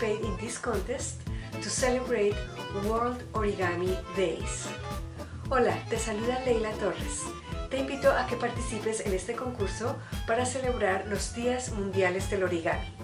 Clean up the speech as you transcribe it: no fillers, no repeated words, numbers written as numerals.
participate in this contest to celebrate World Origami Days. Hola, te saluda Leila Torres. Te invito a que participes en este concurso para celebrar los Días Mundiales del Origami.